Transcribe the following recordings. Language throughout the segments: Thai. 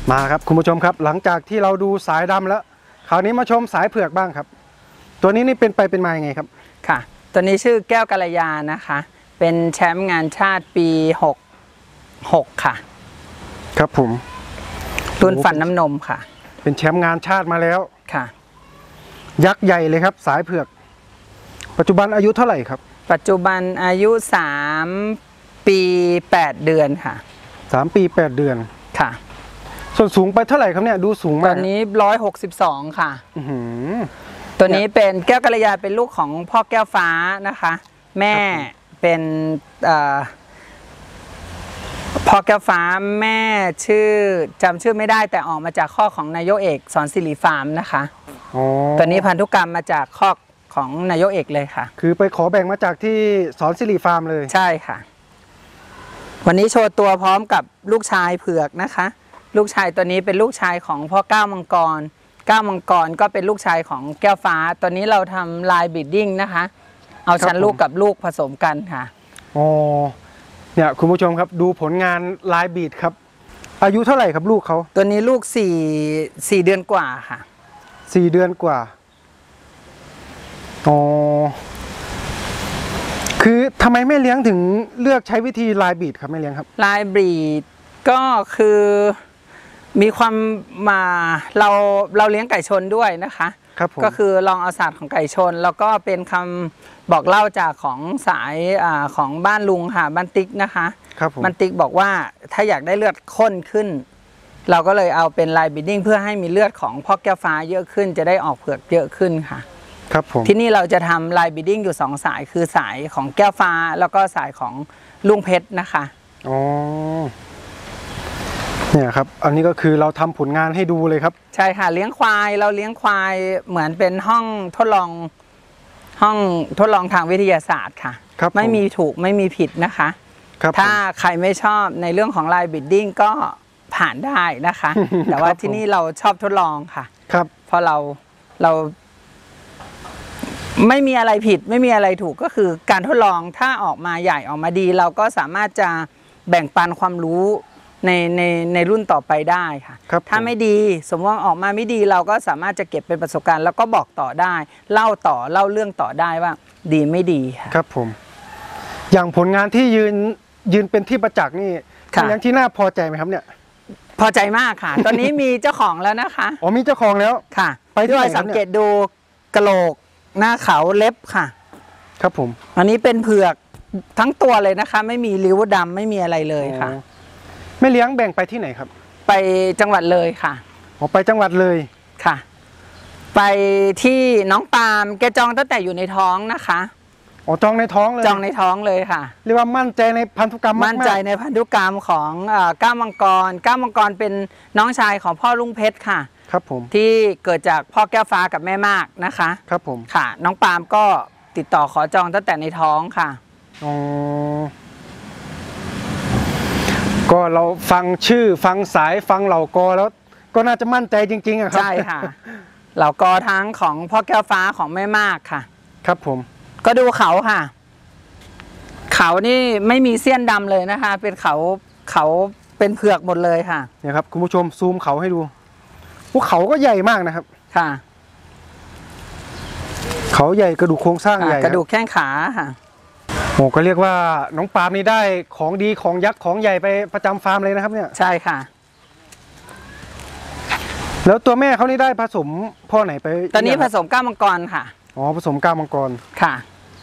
มาครับคุณผู้ชมครับหลังจากที่เราดูสายดำแล้วคราวนี้มาชมสายเผือกบ้างครับตัวนี้นี่เป็นไปเป็นมายังไงครับค่ะตัวนี้ชื่อแก้วกัลยานะคะเป็นแชมป์งานชาติปี66ค่ะครับผมรุ่นฟันน้ำนมค่ะเป็นแชมป์งานชาติมาแล้วค่ะยักษ์ใหญ่เลยครับสายเผือกปัจจุบันอายุเท่าไหร่ครับปัจจุบันอายุ3 ปี8 เดือนค่ะ 3 ปี 8 เดือนค่ะส่วนสูงไปเท่าไหร่ครับเนี่ยดูสูงมากตอนนี้162ค่ะตัวนี้เนี่ยเป็นแก้วกัลยาเป็นลูกของพ่อแก้วฟ้านะคะแม่เป็นพ่อแก้วฟ้าแม่ชื่อจำชื่อไม่ได้แต่ออกมาจากข้อของนายกเอกสอนศิริฟาร์มนะคะตัวนี้พันธุกรรมมาจากข้อของนายกเอกเลยค่ะคือไปขอแบ่งมาจากที่สอนศิริฟาร์มเลยใช่ค่ะวันนี้โชว์ตัวพร้อมกับลูกชายเผือกนะคะลูกชายตัวนี้เป็นลูกชายของพ่อก้าวมังกรก้าวมังกรก็เป็นลูกชายของแก้วฟ้าตัวนี้เราทำลายบีดดิ้งนะคะเอาชั้นลูกกับลูกผสมกันค่ะอ๋อเนี่ยคุณผู้ชมครับดูผลงานลายบีดครับอายุเท่าไหร่ครับลูกเขาตัวนี้ลูก4 เดือนกว่าค่ะ 4 เดือนกว่าอ๋อคือทำไมแม่เลี้ยงถึงเลือกใช้วิธีลายบีดครับแม่เลี้ยงครับลายบีดก็คือมีความมาเราเลี้ยงไก่ชนด้วยนะคะก็คือลองเอาศาสตร์ของไก่ชนแล้วก็เป็นคำบอกเล่าจากของสายของบ้านลุงค่ะบ้านติ๊กนะคะบ้านติ๊กบอกว่าถ้าอยากได้เลือดข้นขึ้นเราก็เลยเอาเป็นลายบีดดิ้งเพื่อให้มีเลือดของพ่อแก้วฟ้าเยอะขึ้นจะได้ออกเผือกเยอะขึ้นค่ะครับผมที่นี่เราจะทำลายบีดดิ้งอยู่2 สายคือสายของแก้วฟ้าแล้วก็สายของลุงเพชรนะคะอ๋อเนี่ยครับอันนี้ก็คือเราทำผลงานให้ดูเลยครับใช่ค่ะเลี้ยงควายเราเลี้ยงควายเหมือนเป็นห้องทดลองทางวิทยาศาสตร์ค่ะไม่มีถูกไม่มีผิดนะคะถ้าใครไม่ชอบในเรื่องของลายบีดดิ้งก็ผ่านได้นะคะแต่ว่าที่นี่เราชอบทดลองค่ะครับเพราะเราไม่มีอะไรผิดไม่มีอะไรถูกก็คือการทดลองถ้าออกมาใหญ่ออกมาดีเราก็สามารถจะแบ่งปันความรู้ในรุ่นต่อไปได้ค่ะถ้าไม่ดีสมมติว่าออกมาไม่ดีเราก็สามารถจะเก็บเป็นประสบการณ์แล้วก็บอกต่อได้เล่าเรื่องต่อได้ว่าดีไม่ดีค่ะครับผมอย่างผลงานที่ยืนเป็นที่ประจักษ์นี่อย่างที่น่าพอใจไหมครับเนี่ยพอใจมากค่ะตอนนี้มีเจ้าของแล้วนะคะอ๋อมีเจ้าของแล้วค่ะไปด้วยสังเกตดูกระโหลกหน้าเขาเล็บค่ะครับผมอันนี้เป็นเผือกทั้งตัวเลยนะคะไม่มีริ้วดำไม่มีอะไรเลยค่ะไม่เลี้ยงแบ่งไปที่ไหนครับไปจังหวัดเลยค่ะอ๋อไปจังหวัดเลยค่ะไปที่น้องปาล์มแกจองตั้งแต่อยู่ในท้องนะคะอ๋อจองในท้องเลยจองในท้องเลยค่ะเรียกว่ามั่นใจในพันธุกรรมมั่นใจในพันธุกรรมของก้าวมังกรเป็นน้องชายของพ่อลุงเพชรค่ะครับผมที่เกิดจากพ่อแก้วฟ้ากับแม่มากนะคะครับผมค่ะน้องปาล์มก็ติดต่อขอจองตั้งแต่ในท้องค่ะอ๋อก็เราฟังชื่อฟังสายฟังเหล่ากอแล้วก็น่าจะมั่นใจจริงๆอะครับใช่ค่ะเหล่ากอทั้งของพ่อแก้วฟ้าของแม่มากค่ะครับผมก็ดูเขาค่ะเขานี่ไม่มีเสี้ยนดำเลยนะคะเป็นเขาเป็นเผือกหมดเลยค่ะเนี่ยครับคุณผู้ชมซูมเขาให้ดูพวกเขาก็ใหญ่มากนะครับค่ะเขาใหญ่กระดูกโครงสร้างใหญ่กระดูกแข้งขาค่ะโอ้ก็เรียกว่าน้องปาล์มนี่ได้ของดีของยักษ์ของใหญ่ไปประจำฟาร์มเลยนะครับเนี่ยใช่ค่ะแล้วตัวแม่เขานี่ได้ผสมพ่อไหนไปตอนนี้ผสมก้าวมังกรค่ะอ๋อผสมก้าวมังกรค่ะ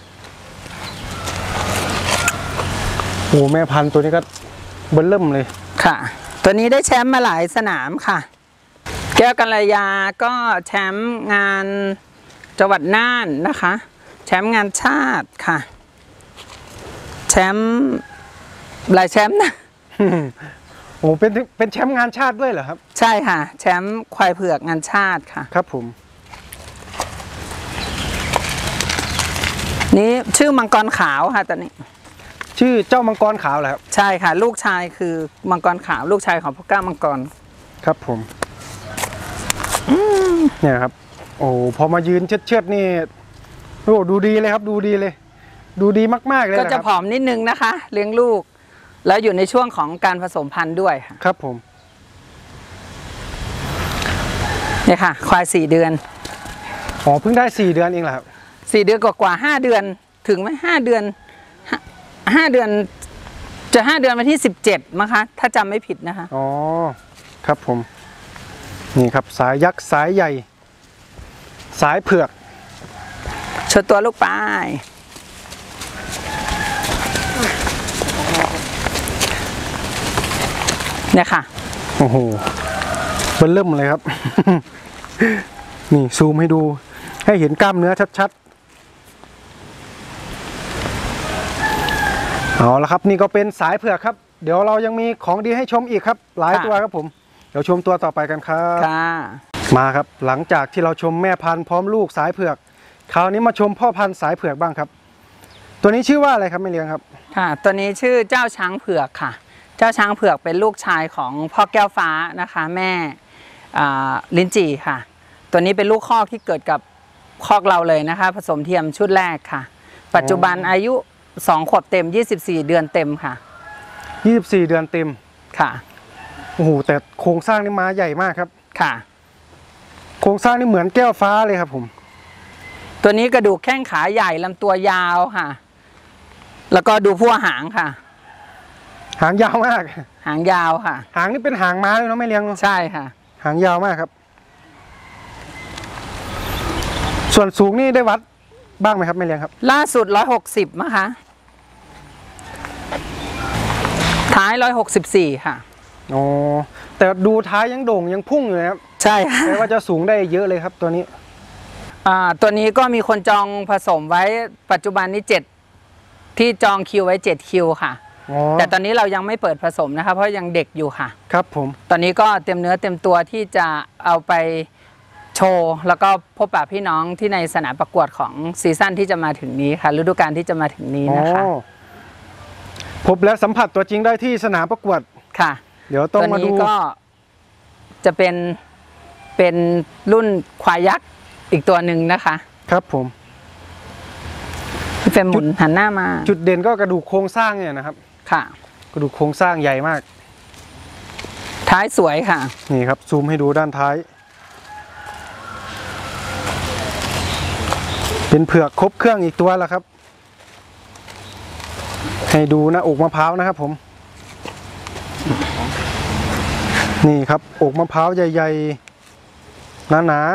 โอ้แม่พันธุ์ตัวนี้ก็เบิ่มเริ่มเลยค่ะตัวนี้ได้แชมป์มาหลายสนามค่ะแก้วกัลยาก็แชมป์งานจังหวัดน่านนะคะแชมป์งานชาติค่ะแชมป์หลายแชมป์นะโอ้เป็นแชมป์งานชาติด้วยเหรอครับใช่ค่ะแชมป์ควายเผือกงานชาติค่ะครับผมนี่ชื่อมังกรขาวค่ะตอนนี้ชื่อเจ้ามังกรขาวเหรอครับใช่ค่ะลูกชายคือมังกรขาวลูกชายของพ่อก้าวมังกรครับผมเนี่ยครับโอ้พอมายืนเชิดนี่โอ้ดูดีเลยครับดูดีเลยดูดีมากๆเลยก็จะผอมนิดนึงนะคะเลี้ยงลูกแล้วอยู่ในช่วงของการผสมพันธุ์ด้วยค่ะครับผมเนี่ยค่ะควาย4 เดือนอ๋อเพิ่งได้4 เดือนเองเหรอครับ 4 เดือนกว่า5 เดือนถึงไหม5 เดือน5 เดือนจะ5 เดือนวันที่17มั้งคะถ้าจำไม่ผิดนะคะอ๋อครับผมนี่ครับสายยักษ์สายใหญ่ สายเผือกโชว์ตัวลูกปลายเนี่ยค่ะโอ้โหเบิ่มเริ่มเลยครับ นี่ซูมให้ดูให้เห็นกล้ามเนื้อชัดๆเอาละครับนี่ก็เป็นสายเผือกครับเดี๋ยวเรายังมีของดีให้ชมอีกครับหลายตัวครับผมเดี๋ยวชมตัวต่อไปกันครับมาครับหลังจากที่เราชมแม่พันธุ์พร้อมลูกสายเผือกคราวนี้มาชมพ่อพันธุ์สายเผือกบ้างครับตัวนี้ชื่อว่าอะไรครับแม่เลี้ยงครับค่ะตัวนี้ชื่อเจ้าช้างเผือกค่ะเจ้าช้างเผือกเป็นลูกชายของพ่อแก้วฟ้านะคะแม่ลิ้นจี่ค่ะตัวนี้เป็นลูกคอกที่เกิดกับคอกเราเลยนะคะผสมเทียมชุดแรกค่ะปัจจุบันอายุ2 ขวบเต็ม24 เดือนเต็มค่ะ 24 เดือนเต็มค่ะโอ้โหแต่โครงสร้างนี่มาใหญ่มากครับค่ะโครงสร้างนี่เหมือนแก้วฟ้าเลยครับผมตัวนี้กระดูกแข้งขาใหญ่ลำตัวยาวค่ะแล้วก็ดูพั่วหางค่ะหางยาวมากหางยาวค่ะหางนี่เป็นหางม้าเลยเนาะไม่เลี้ยงใช่ค่ะหางยาวมากครับส่วนสูงนี่ได้วัดบ้างไหมครับไม่เลี้ยงครับล่าสุด160มั้งคะท้าย164ค่ะอ๋อแต่ดูท้ายยังโด่งยังพุ่งอยู่นะครับใช่ค่ะแปลว่าจะสูงได้เยอะเลยครับตัวนี้ตัวนี้ก็มีคนจองผสมไว้ปัจจุบันนี้7ที่จองคิวไว้7 คิวค่ะแต่ตอนนี้เรายังไม่เปิดผสมนะคะเพราะยังเด็กอยู่ค่ะครับผมตอนนี้ก็เต็มเนื้อเต็มตัวที่จะเอาไปโชว์แล้วก็พบปะพี่น้องที่ในสนามประกวดของซีซั่นที่จะมาถึงนี้ค่ะฤดูกาลที่จะมาถึงนี้นะคะพบและสัมผัสตัวจริงได้ที่สนามประกวดค่ะเดี๋ยวต้องมาดูก็จะเป็นรุ่นควายยักษ์อีกตัวหนึ่งนะคะครับผมพี่เฟรมหมุนหันหน้ามาจุดเด่นก็กระดูกโครงสร้างเนี่ยนะครับค่ะกระดูกโครงสร้างใหญ่มากท้ายสวยค่ะนี่ครับซูมให้ดูด้านท้ายเป็นเผือกครบเครื่องอีกตัวแล้วครับให้ดูนะอกมะพร้าวนะครับผมนี่ครับอกมะพร้าวใหญ่ๆหนา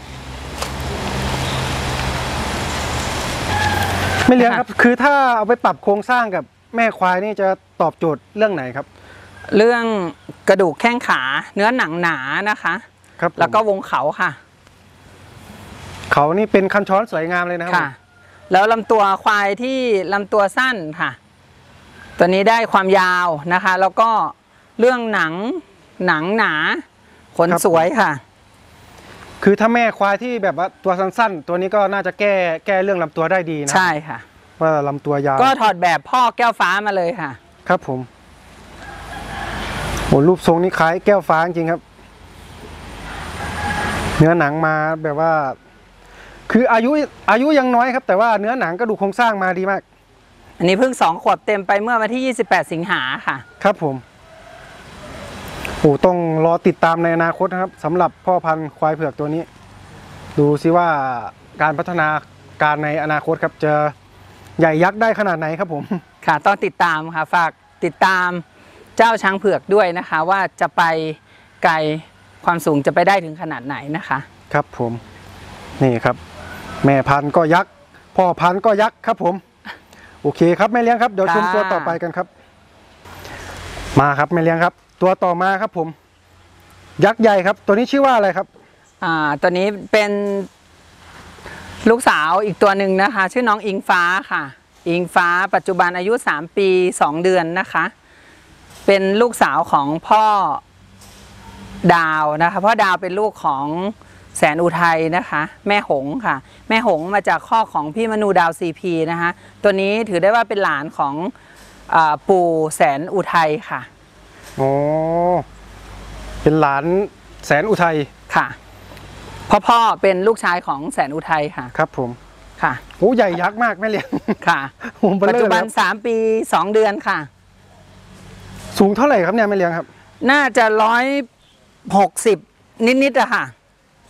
ๆไม่เลี้ยงครับคือถ้าเอาไปปรับโครงสร้างกับแม่ควายนี่จะตอบโจทย์เรื่องไหนครับเรื่องกระดูกแข้งขาเนื้อหนังหนานะคะครับแล้วก็วงเขาค่ะเขานี่เป็นคันช้อนสวยงามเลยนะครับค่ะแล้วลำตัวควายที่ลำตัวสั้นค่ะตัวนี้ได้ความยาวนะคะแล้วก็เรื่องหนังหนาขนสวยค่ะคือถ้าแม่ควายที่แบบว่าตัวสั้นๆตัวนี้ก็น่าจะแก้เรื่องลำตัวได้ดีนะใช่ค่ะว่าลำตัวยาวก็ถอดแบบพ่อแก้วฟ้ามาเลยค่ะครับผมโอ้รูปทรงนี้คล้ายแก้วฟ้าจริงครับเนื้อหนังมาแบบว่าคืออายุยังน้อยครับแต่ว่าเนื้อหนังกระดูกโครงสร้างมาดีมากอันนี้เพิ่ง2 ขวบเต็มไปเมื่อวันที่28 สิงหาค่ะครับผมโอ้ต้องรอติดตามในอนาคตนะครับสำหรับพ่อพันธุ์ควายเผือกตัวนี้ดูซิว่าการพัฒนาการในอนาคตครับจะใหญ่ยักษ์ได้ขนาดไหนครับผมค่ะต้องติดตามค่ะฝากติดตามเจ้าช้างเผือกด้วยนะคะว่าจะไปไกลความสูงจะไปได้ถึงขนาดไหนนะคะครับผมนี่ครับแม่พันธุ์ก็ยักษ์พ่อพันธุ์ก็ยักษ์ครับผมโอเคครับแม่เลี้ยงครับเดี๋ยวชมตัวต่อไปกันครับมาครับแม่เลี้ยงครับตัวต่อมาครับผมยักษ์ใหญ่ครับตัวนี้ชื่อว่าอะไรครับตัวนี้เป็นลูกสาวอีกตัวหนึ่งนะคะชื่อน้องอิงฟ้าค่ะอิงฟ้าปัจจุบันอายุ3 ปี 2 เดือนนะคะเป็นลูกสาวของพ่อดาวนะคะพ่อดาวเป็นลูกของแสนอุทัยนะคะแม่หงค่ะแม่หงมาจากข้อของพี่มนูดาวCPนะคะตัวนี้ถือได้ว่าเป็นหลานของปู่แสนอุทัยค่ะโอ้เป็นหลานแสนอุทัยค่ะพ่อเป็นลูกชายของแสนอุทัยค่ะครับผมค่ะโอ้ใหญ่ยักษ์มากแม่เลี้ยงค่ะปัจจุบัน3 ปี 2 เดือนค่ะสูงเท่าไหร่ครับเนี่ยแม่เลี้ยงครับน่าจะ160นิดๆอะค่ะ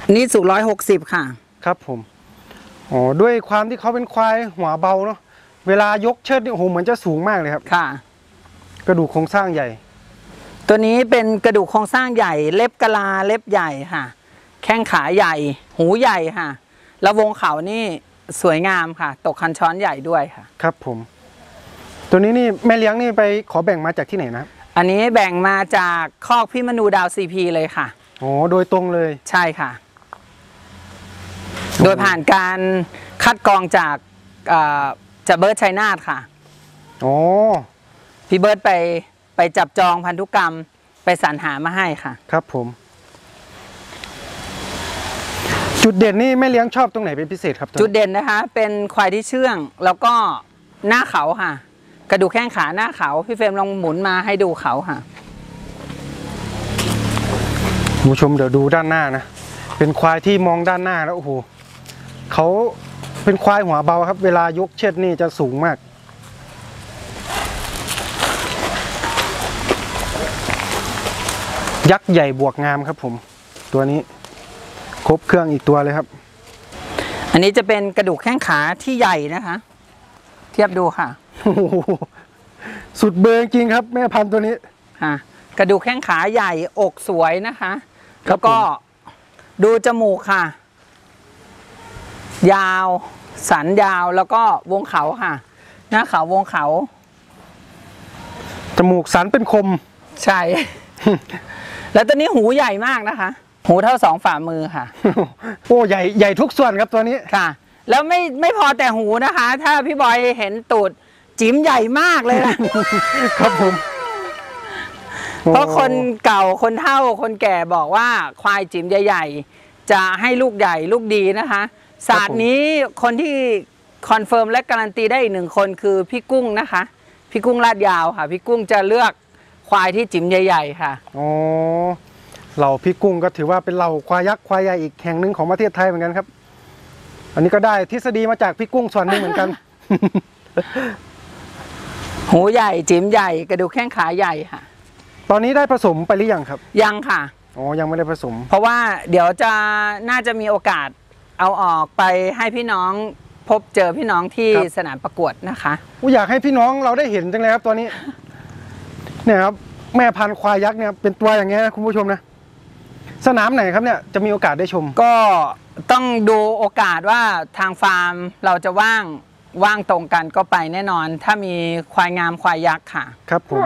นี่สูง160ค่ะครับผมอ๋อด้วยความที่เขาเป็นควายหัวเบาเนาะเวลายกเชิดนี่โอ้โหเหมือนจะสูงมากเลยครับค่ะกระดูกโครงสร้างใหญ่ตัวนี้เป็นกระดูกโครงสร้างใหญ่เล็บกะลาเล็บใหญ่ค่ะแข้งขาใหญ่หูใหญ่ค่ะแล้ววงเขานี่สวยงามค่ะตกคันช้อนใหญ่ด้วยค่ะครับผมตัวนี้นี่แม่เลี้ยงนี่ไปขอแบ่งมาจากที่ไหนนะอันนี้แบ่งมาจากคอกพี่มนูดาวซีพีเลยค่ะโอ้โดยตรงเลยใช่ค่ะโดยผ่านการคัดกรองจากเบิร์ดชัยนาทค่ะโอ้พี่เบิร์ดไปจับจองพันธุกรรมไปสรรหามาให้ค่ะครับผมจุดเด่นนี่แม่เลี้ยงชอบตรงไหนเป็นพิเศษครับจุดเด่นนะคะเป็นควายที่เชื่องแล้วก็หน้าเขาค่ะกระดูกแข้งขาหน้าเขาพี่เฟรมลองหมุนมาให้ดูเขาค่ะผู้ชมเดี๋ยวดูด้านหน้านะเป็นควายที่มองด้านหน้าแล้วโอ้โหเขาเป็นควายหัวเบาครับเวลายกเชิดนี่จะสูงมากยักษ์ใหญ่บวกงามครับผมตัวนี้ครบเครื่องอีกตัวเลยครับอันนี้จะเป็นกระดูกแข้งขาที่ใหญ่นะคะเทียบดูค่ะสุดเบอร์จริงครับแม่พันธุ์ตัวนี้ค่ะกระดูกแข้งขาใหญ่อกสวยนะคะแล้วก็ดูจมูกค่ะยาวสันยาวแล้วก็วงเขาค่ะหน้าเขาวงเขาจมูกสันเป็นคมใช่ แล้วตัวนี้หูใหญ่มากนะคะหูเท่า2 ฝ่ามือค่ะโอ้ใหญ่ทุกส่วนครับตัวนี้ค่ะแล้วไม่พอแต่หูนะคะ ถ้าพี่บอยเห็นตูดจิ๋มใหญ่มากเลยนะครับผมเพราะคนเก่าคนเฒ่าคนแก่บอกว่าควายจิ๋มใหญ่ๆจะให้ลูกใหญ่ลูกดีนะคะศาสตร์นี้คนที่คอนเฟิร์มและการันตีได้อีก1 คนคือพี่กุ้งนะคะพี่กุ้งลาดยาวค่ะพี่กุ้งจะเลือกควายที่จิ๋มใหญ่ๆค่ะอ๋อเหล่าพี่กุ้งก็ถือว่าเป็นเหล่าควายยักษ์ควายใหญ่อีกแห่งหนึ่งของประเทศไทยเหมือนกันครับอันนี้ก็ได้ทฤษฎีมาจากพี่กุ้งส่วนหนึ่งเหมือนกันหูใหญ่จิ๋มใหญ่กระดูกแข้งขาใหญ่ค่ะตอนนี้ได้ผสมไปหรือยังครับยังค่ะอ๋อยังไม่ได้ผสมเพราะว่าเดี๋ยวน่าจะมีโอกาสเอาออกไปให้พี่น้องพบเจอพี่น้องที่สนามประกวดนะคะอยากให้พี่น้องเราได้เห็นจังเลยครับตัวนี้เนี่ยครับแม่พันธุ์ควายยักษ์เนี่ยเป็นตัวอย่างเงี้ยคุณผู้ชมนะสนามไหนครับเนี่ยจะมีโอกาสได้ชมก็ต้องดูโอกาสว่าทางฟาร์มเราจะว่างตรงกันก็ไปแน่นอนถ้ามีควายงามควายยักษ์ค่ะครับผม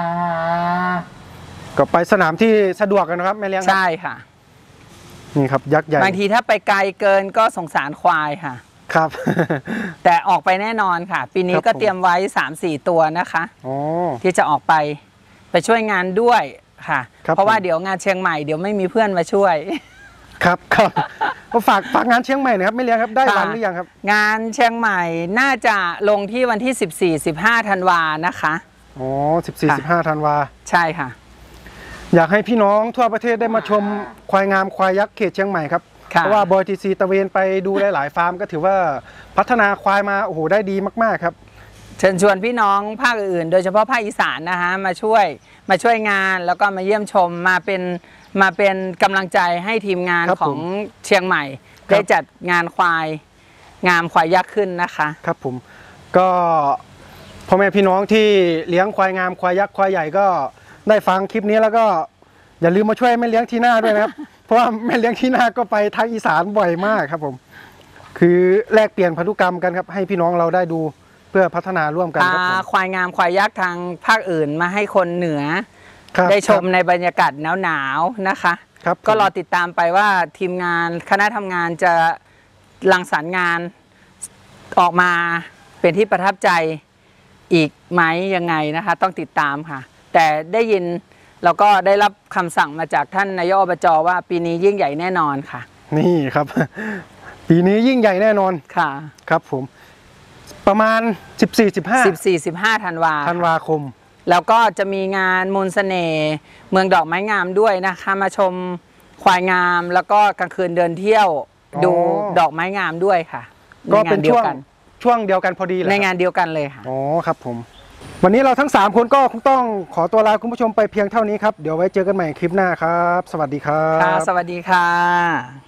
ก็ไปสนามที่สะดวกกันนะครับแม่เลี้ยงใช่ค่ะนี่ครับยักษ์ใหญ่บางทีถ้าไปไกลเกินก็สงสารควายค่ะครับแต่ออกไปแน่นอนค่ะปีนี้ก็เตรียมไว้3-4 ตัวนะคะที่จะออกไปช่วยงานด้วยค่ะเพราะว่าเดี๋ยวงานเชียงใหม่เดี๋ยวไม่มีเพื่อนมาช่วยครับฝากงานเชียงใหม่นะครับไม่เลี้ยงครับได้วันหรือยังครับงานเชียงใหม่น่าจะลงที่วันที่14-15 ธันวานะคะอ๋อ14-15 ธันวาใช่ค่ะอยากให้พี่น้องทั่วประเทศได้มาชมควายงามควายยักษ์เขตเชียงใหม่ครับเพราะว่าบอยทีซีตะเวนไปดูหลายๆฟาร์มก็ถือว่าพัฒนาควายมาโอ้โหได้ดีมากๆครับเชิญชวนพี่น้องภาคอื่นโดยเฉพาะภาคอีสานนะคะมาช่วยงานแล้วก็มาเยี่ยมชมมาเป็นกำลังใจให้ทีมงานของเชียงใหม่ได้จัดงานควายงามควายยักษ์ขึ้นนะคะครับผมก็พ่อแม่พี่น้องที่เลี้ยงควายงามควายยักษ์ควายใหญ่ก็ได้ฟังคลิปนี้แล้วก็อย่าลืมมาช่วยแม่เลี้ยงที่หน้าด้วยนะครับเพราะว่าแม่เลี้ยงที่หน้าก็ไปทางอีสานบ่อยมากครับผมคือแลกเปลี่ยนพันธุกรรมกันครับให้พี่น้องเราได้ดูเพื่อพัฒนาร่วมกันครับควายงามควายยักษ์ทางภาคอื่นมาให้คนเหนือได้ชมในบรรยากาศหนาวๆนะคะก็รอติดตามไปว่าทีมงานคณะทำงานจะรังสรรค์งานออกมาเป็นที่ประทับใจอีกไหมยังไงนะคะต้องติดตามค่ะแต่ได้ยินแล้วก็ได้รับคำสั่งมาจากท่านนายกอบจว่าปีนี้ยิ่งใหญ่แน่นอนค่ะนี่ครับปีนี้ยิ่งใหญ่แน่นอนค่ะครับผมประมาณ 14-15 ธันวาคมแล้วก็จะมีงานมนต์เสน่ห์เมืองดอกไม้งามด้วยนะคะมาชมควายงามแล้วก็กลางคืนเดินเที่ยวดูดอกไม้งามด้วยค่ะก็เป็นช่วงเดียวกันพอดีเลยในงานเดียวกันเลยค่ะอ๋อครับผมวันนี้เราทั้ง3คนก็คงต้องขอตัวลาคุณผู้ชมไปเพียงเท่านี้ครับเดี๋ยวไว้เจอกันใหม่คลิปหน้าครับสวัสดีครับสวัสดีค่ะ